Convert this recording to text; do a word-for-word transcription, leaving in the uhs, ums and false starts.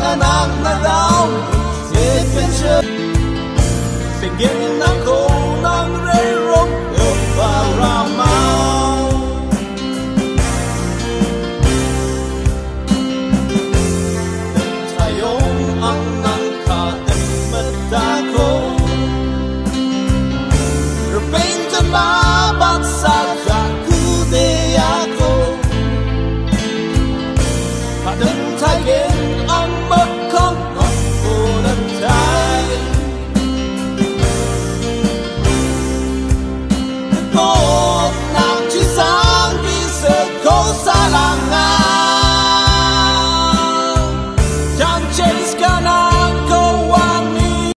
anak na daw adventure bigyan ako ng railroad para mau tayong ang angkat mata ko Repintan mabagsak sa kude ako Padantagin ang magkangkang punatay Ito